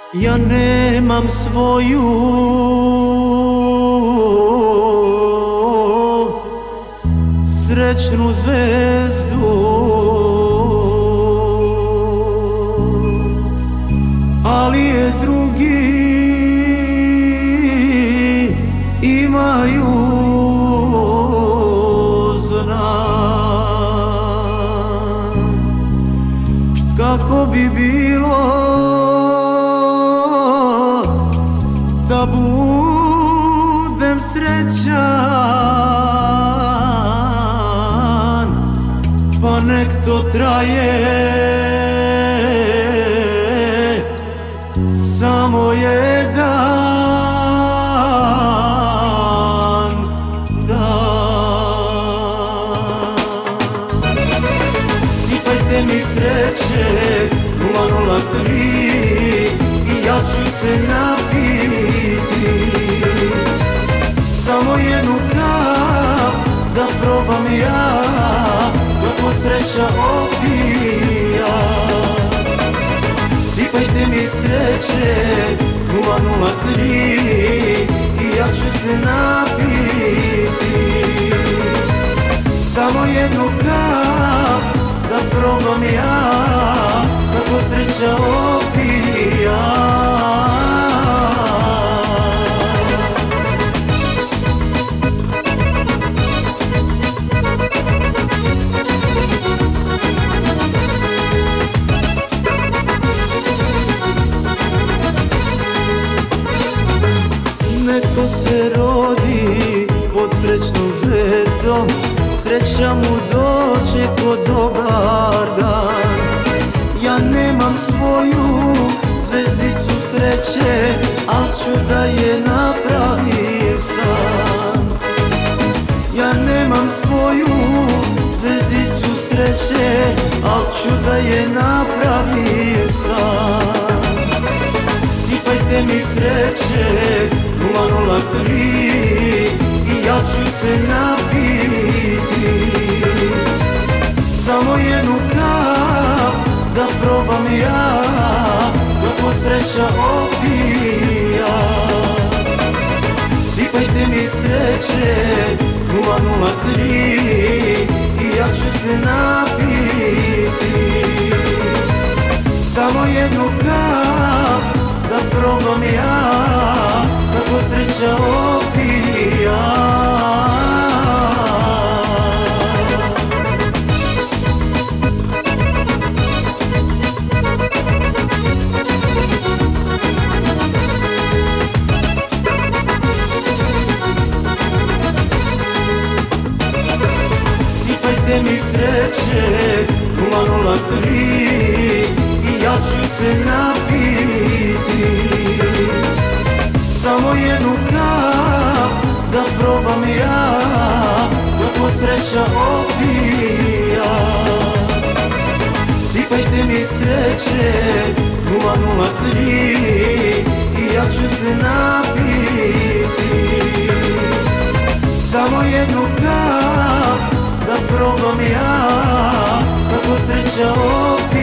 Ja nemam svoju srećnu zvezdu, ali je drugi imaju, znam kako bi bilo da budem srećan, pa nek to traje samo jedan dan. Sipajte mi sreće 003 i ja ću se napiti, samo jednu kap da probam ja, kako sreća opija. Sipajte mi sreće 003 i ja ću se napiti, samo jednu kap da probam ja, kako sreća opija. Neko se rodi pod srećnom zvezdom, sreća mu dođe ko dobar dan. Ja nemam svoju zvezdicu sreće, al ću da je napravim sam. Ja nemam svoju zvezdicu sreće, al ću da je napravim sam. Sipajte mi sreće 003 i ja ću se napiti, samo jednu kap da probam ja, kako sreća opija. Sipajte mi sreće 003 i ja ću se napiti, samo jednu kap da probam ja, kako sreća opija. Sipajte mi sreće 003 i ja ću se napiti, samo jednu kap da probam ja, kako sreća opija. Sipajte mi sreće 003 i ja ću se napiti, samo jednu kap da probam ja, kako sreća opija.